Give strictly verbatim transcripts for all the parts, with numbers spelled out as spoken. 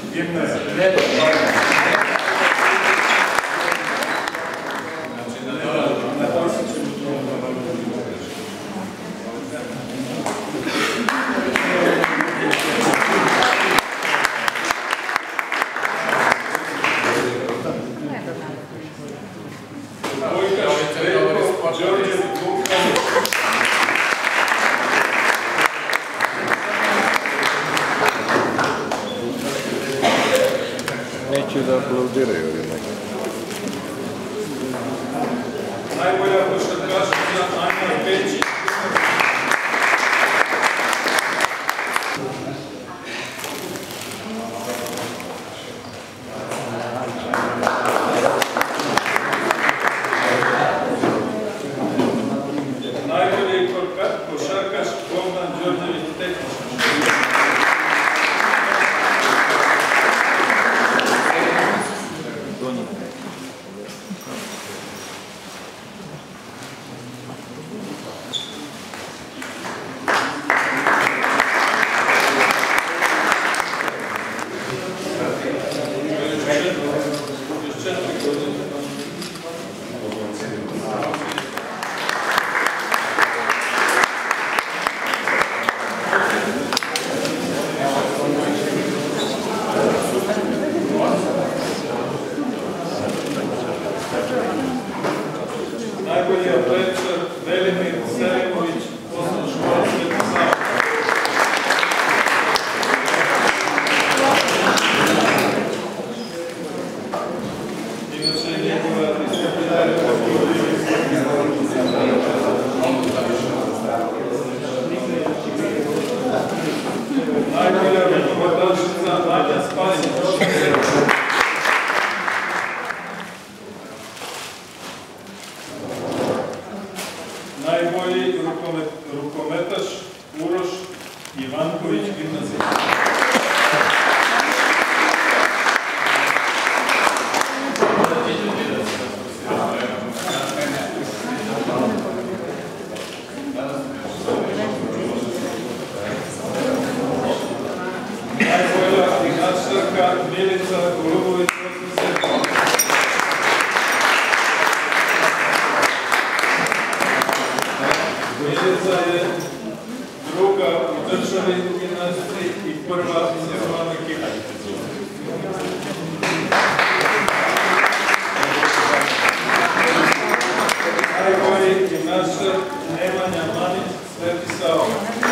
Neću da aplaudiraju ili neko. Najbolja košarkašica Anja Pečić. Najbolji košarkaš Bogdan Đorđević Tekničar. Najbolji atletičar Velimir Selimović, osnovna škola Sveti Sava. Inače je njegova disciplinarna najbolja rukometašica Anja Spasić. Najbolji rukometaš Uroš Ivanković Gimnazija. Najbolja gimnastičarka Milica Golubović. Milica je druga u državi gimnastiki i prva sezona ekipa. Najbolji gimnastičar Nemanja Manić, Sveti Sava.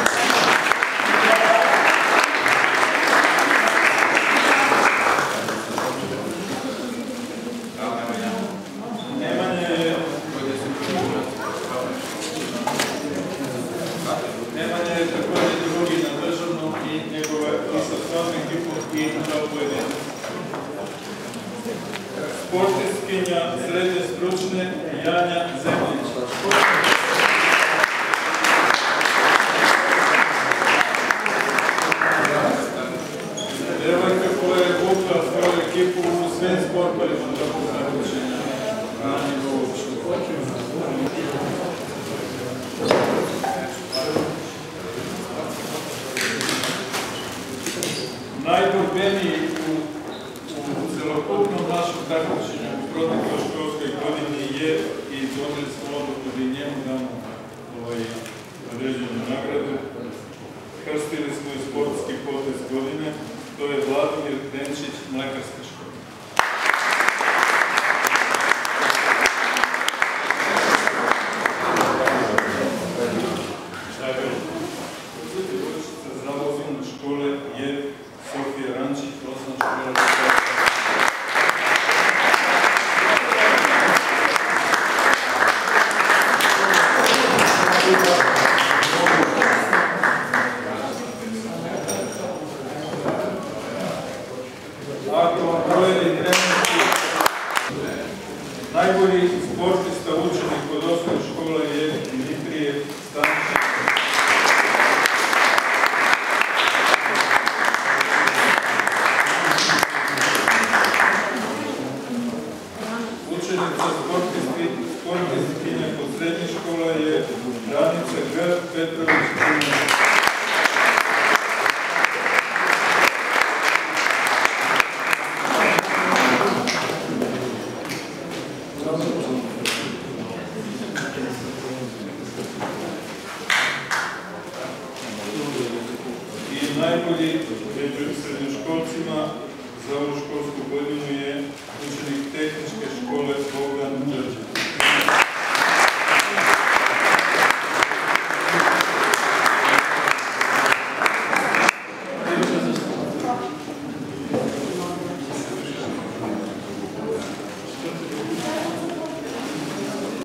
Nemanja je također drugi na državnom i njegove i sa svojom ekipom i kao pojedinac. Sportistkinja srednje stručne Janja Zemljić. Devojka koja je vukla svoju ekipu u svim sportovima do takmičenja na nivou opštine. Najborbeniji u, u celokupnom našem takmičenju u protekloj školskoj godini je i doneli smo odluku da i njemu damo ovaj određenu nagradu. Krstili smo i sportski potez godine, to je Vladimir Denčić, mlekarska škola. Za osnovne škole je Sofija Rančić, osnovna škola. Ako projeli trenerski, najbolji sportista učenik od osnovne škole je Dimitrije Stančić. Učenica sportistkinja kod srednje škola je Danica G. Petrović.